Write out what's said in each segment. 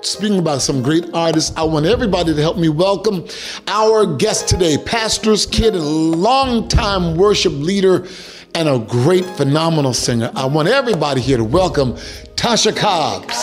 speaking about some great artists, I want everybody to help me welcome our guest today, pastor's kid and longtime worship leader and a great, phenomenal singer. I want everybody here to welcome Tasha Cobbs.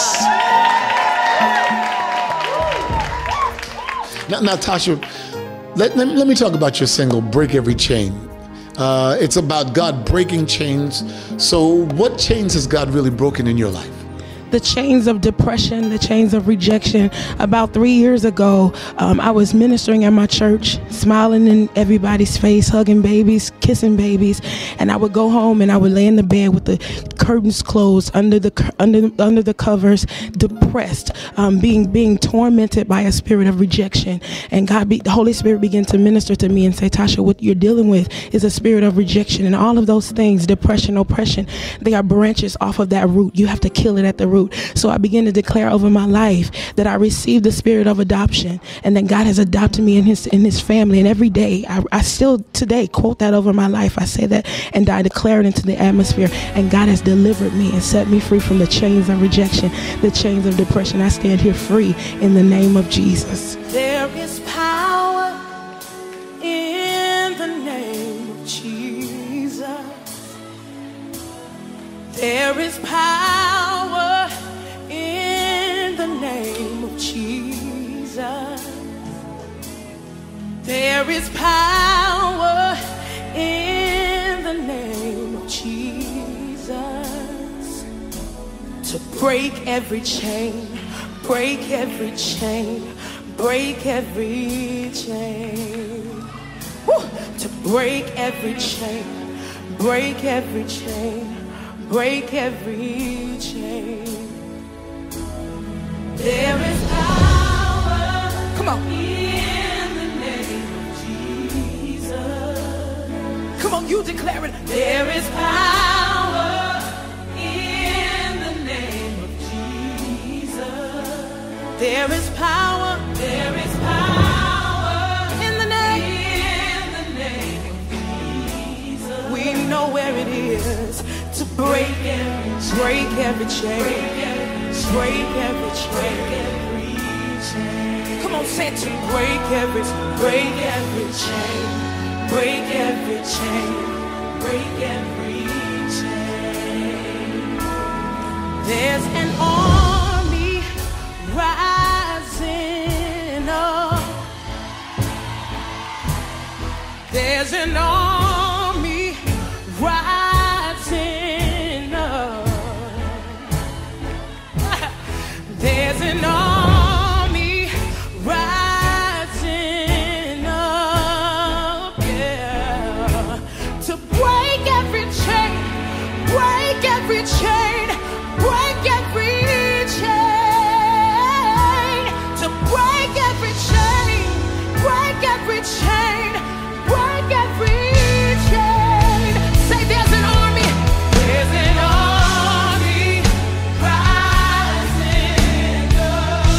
Now, Tasha, let me talk about your single, Break Every Chain. It's about God breaking chains. So what chains has God really broken in your life? The chains of depression, the chains of rejection. About 3 years ago, I was ministering at my church, smiling in everybody's face, hugging babies, kissing babies, and I would go home and I would lay in the bed with the curtains closed, under the covers, depressed, being tormented by a spirit of rejection. And the Holy Spirit began to minister to me and say, Tasha, what you're dealing with is a spirit of rejection, and all of those things, depression, oppression, they are branches off of that root. You have to kill it at the root. So I began to declare over my life that I received the spirit of adoption, and that God has adopted me in his family. And every day, I still today quote that over my life. I say that and I declare it into the atmosphere. And God has delivered me and set me free from the chains of rejection, the chains of depression. I stand here free in the name of Jesus. There is power in the name of Jesus. There is power in the name of Jesus. There is power in the name of Jesus to break every chain, break every chain, break every chain. Woo! To break every chain, break every chain, break every chain. There is power, come on, in the name of Jesus. Come on, you declare it. There is power in the name of Jesus. There is power. There is power in the name of Jesus. We know where it is to break every chain. Break every chain. Come on, say it to break every chain. Break every chain. Break every chain. There's an army rising up. There's an army rising up. There's an army rising up, yeah, to break every chain, break every chain, break every chain, to break every chain, break every chain, break every chain. Say there's an army, there's an army rising up.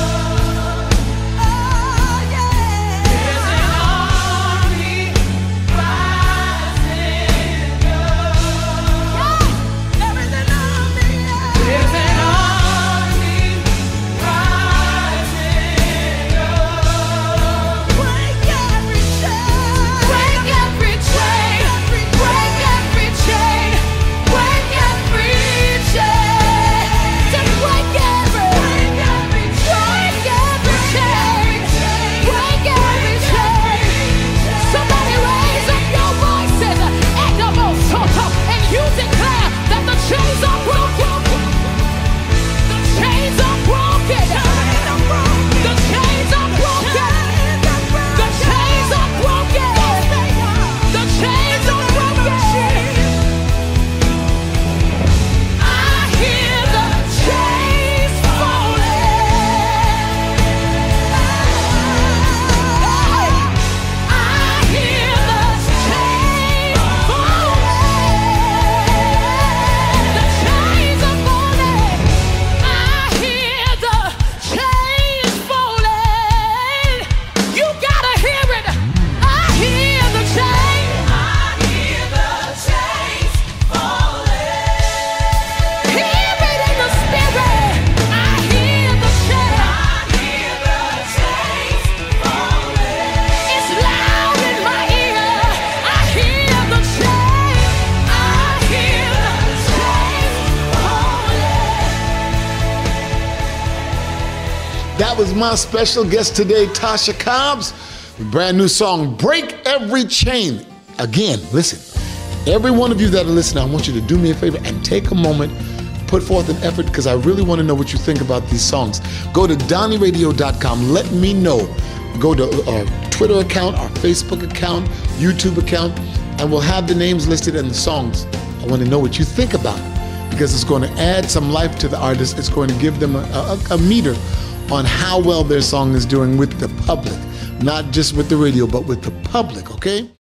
That was my special guest today, Tasha Cobbs, with a brand new song, Break Every Chain. Again, listen, every one of you that are listening, I want you to do me a favor and take a moment, put forth an effort, because I really want to know what you think about these songs. Go to DonnieRadio.com. Let me know. Go to our Twitter account, our Facebook account, YouTube account, and we'll have the names listed and the songs. I want to know what you think about it, because it's going to add some life to the artist. It's going to give them a meter on how well their song is doing with the public, not just with the radio, but with the public, okay?